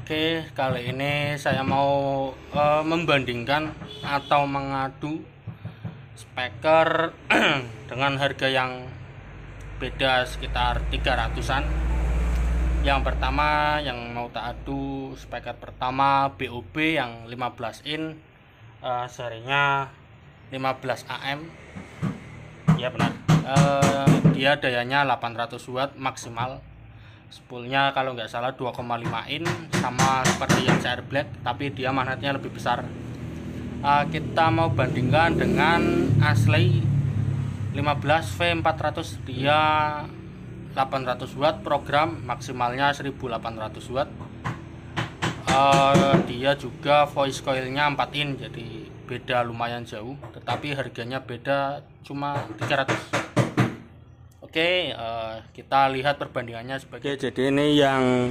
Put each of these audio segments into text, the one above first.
Oke, kali ini saya mau membandingkan atau mengadu speaker dengan harga yang beda sekitar 300-an. Yang pertama yang mau tak adu speaker pertama BOB yang 15 in, serinya 15 AM. Ya benar. Dia dayanya 800 watt maksimal. Spoolnya kalau nggak salah 2,5 in, sama seperti yang CR Black, tapi dia magnetnya lebih besar. Kita mau bandingkan dengan Ashley 15V400, dia 800 watt program, maksimalnya 1800 watt. Dia juga voice coilnya 4 in, jadi beda lumayan jauh, tetapi harganya beda cuma 300. Oke, kita lihat perbandingannya sebagai. Oke, jadi ini yang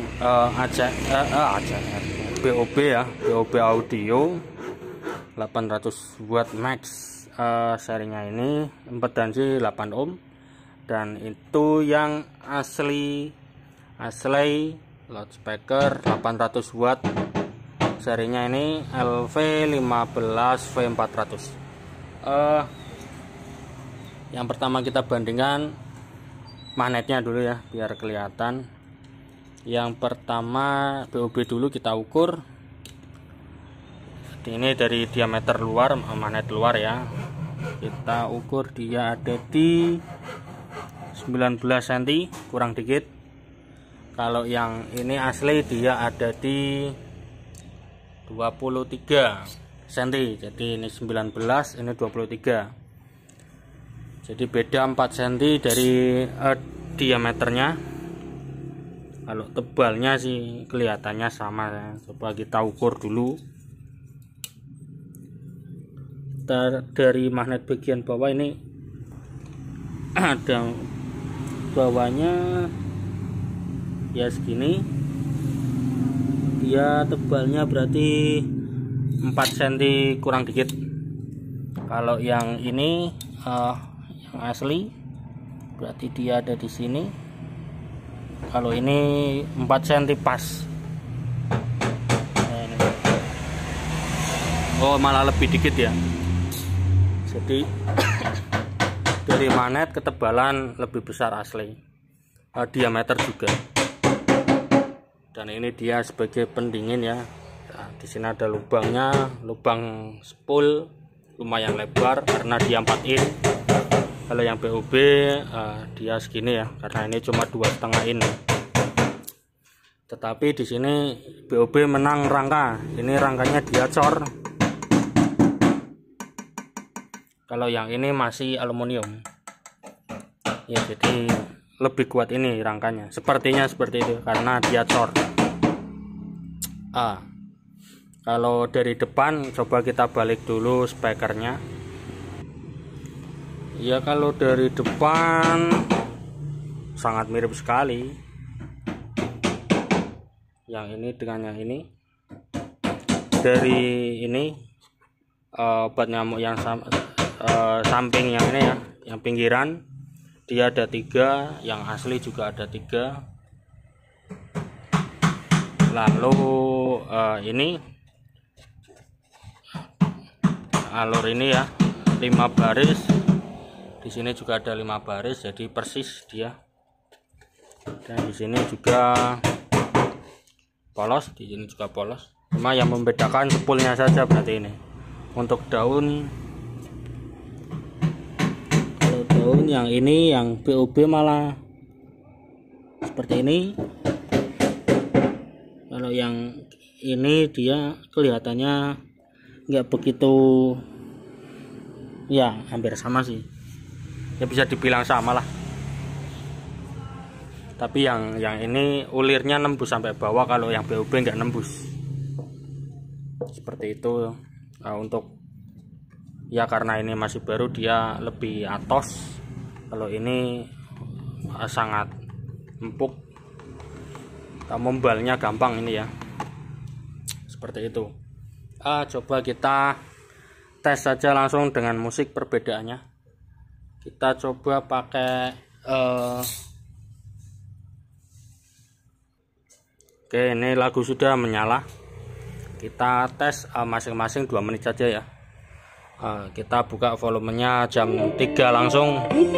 BOB ya, BOB audio 800 watt max, serinya ini impedansi 8 ohm, dan itu yang asli loudspeaker 800 watt, serinya ini LV15V400. Yang pertama kita bandingkan magnetnya dulu ya, biar kelihatan. Yang pertama BOB dulu kita ukur. Ini dari diameter luar, magnet luar ya. Kita ukur dia ada di 19 cm kurang dikit. Kalau yang ini asli dia ada di 23 cm. Jadi ini 19, ini 23. Jadi beda 4 cm dari diameternya. Kalau tebalnya sih kelihatannya sama ya. Coba kita ukur dulu. Dari magnet bagian bawah ini ada bawahnya ya segini. Dia tebalnya berarti 4 cm kurang dikit. Kalau yang ini asli berarti dia ada di sini. Kalau ini 4 cm pas. Oh, malah lebih dikit ya. Jadi dari magnet ketebalan lebih besar asli. Diameter juga. Dan ini dia sebagai pendingin ya. Nah, di sini ada lubangnya, lubang spool lumayan lebar karena dia 4 in. Kalau yang BOB dia segini ya, karena ini cuma 2,5 in. Tetapi di sini BOB menang rangka. Ini rangkanya dia cor. Kalau yang ini masih aluminium. Ya, jadi lebih kuat ini rangkanya. Sepertinya seperti itu karena dia cor. Kalau dari depan coba kita balik dulu speakernya. Ya, kalau dari depan sangat mirip sekali. Yang ini dengan yang ini. Dari ini obat nyamuk yang samping yang ini ya, yang pinggiran dia ada 3, yang asli juga ada 3. Lalu ini alur ini ya 5 baris. Di sini juga ada 5 baris, jadi persis dia. Dan di sini juga polos, di sini juga polos. Cuma yang membedakan spoolnya saja berarti ini. Untuk daun, kalau daun yang ini yang BOB malah seperti ini. Kalau yang ini dia kelihatannya nggak begitu, ya hampir sama sih. Ya bisa dibilang sama lah. Tapi yang ini ulirnya nembus sampai bawah, kalau yang BOB nggak nembus. Seperti itu. Untuk ya karena ini masih baru dia lebih atos. Kalau ini sangat empuk. Membalnya gampang ini ya. Seperti itu. Coba kita tes saja langsung dengan musik perbedaannya. Kita coba pakai Oke, ini lagu sudah menyala. Kita tes masing-masing 2 menit saja ya. Kita buka volumenya jam 3 langsung.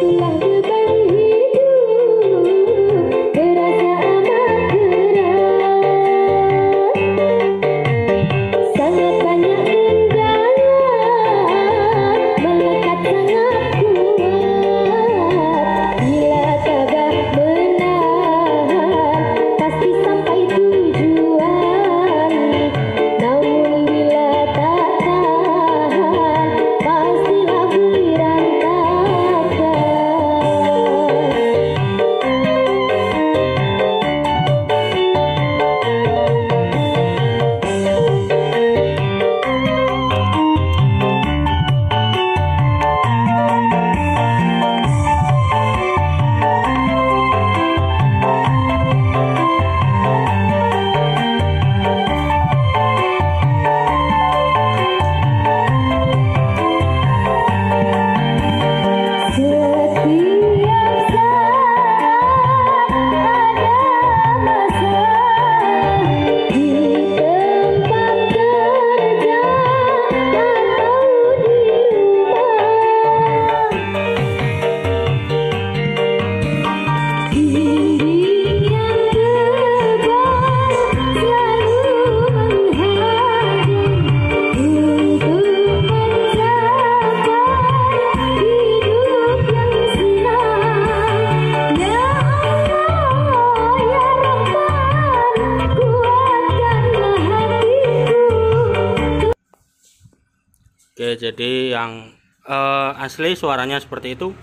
Oke, jadi yang asli suaranya seperti itu.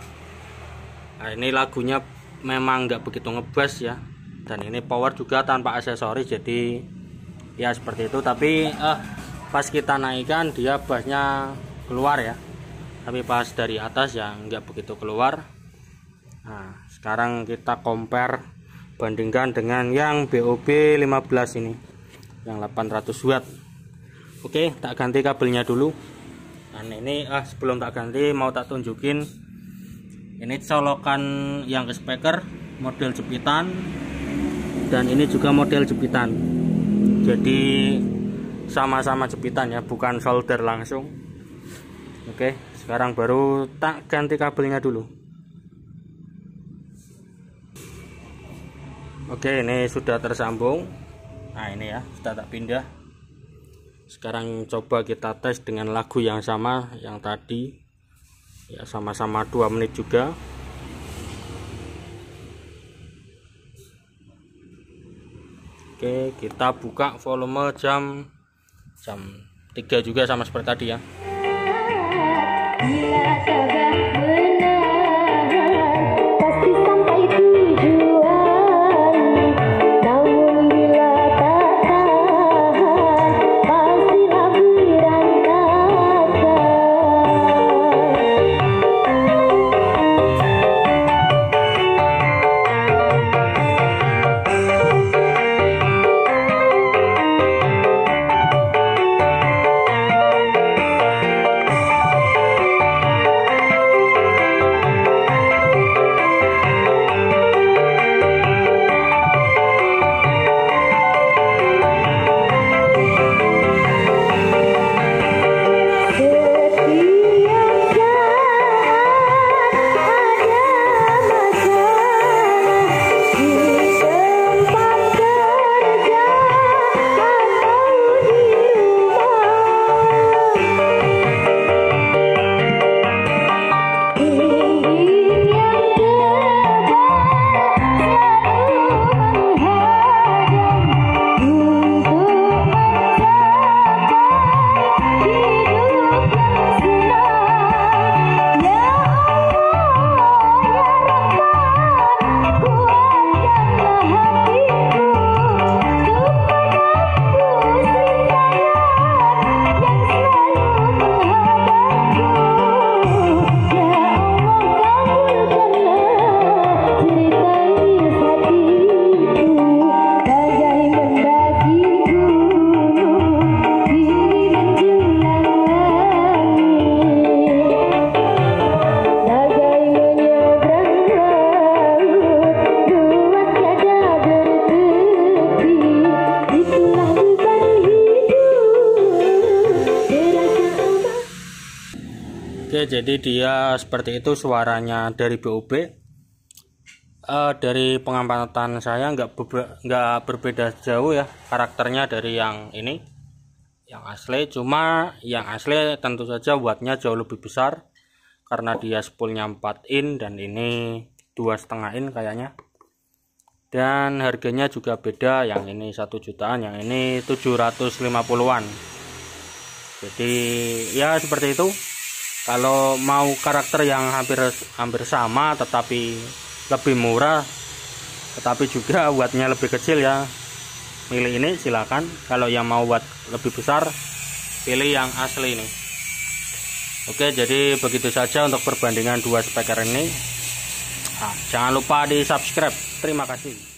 Nah, ini lagunya memang nggak begitu ngebass ya, dan ini power juga tanpa aksesoris, jadi ya seperti itu. Tapi pas kita naikkan dia bassnya keluar ya, tapi pas dari atas ya nggak begitu keluar. Nah, sekarang kita compare, bandingkan dengan yang BOB 15 ini, yang 800 watt. Oke, tak ganti kabelnya dulu. Nah, ini sebelum tak ganti mau tak tunjukin, ini colokan yang ke speaker model jepitan, dan ini juga model jepitan, jadi sama-sama jepitan ya, bukan solder langsung. Oke, sekarang baru tak ganti kabelnya dulu. Oke, ini sudah tersambung. Nah, ini ya sudah tak pindah. Sekarang coba kita tes dengan lagu yang sama yang tadi ya, sama-sama 2 menit juga. Oke, kita buka volume jam 3 juga sama seperti tadi ya. Oke, jadi dia seperti itu suaranya dari BOB. Dari pengamatan saya nggak berbeda jauh ya karakternya dari yang ini, yang asli. Cuma yang asli tentu saja wattnya jauh lebih besar karena dia spoolnya 4 in dan ini 2,5 in kayaknya. Dan harganya juga beda, yang ini 1 jutaan, yang ini 750-an. Jadi ya seperti itu. Kalau mau karakter yang hampir sama tetapi lebih murah tetapi juga wattnya lebih kecil ya, milih ini silakan. Kalau yang mau watt lebih besar pilih yang asli ini. Oke, jadi begitu saja untuk perbandingan dua speaker ini. Jangan lupa di subscribe. Terima kasih.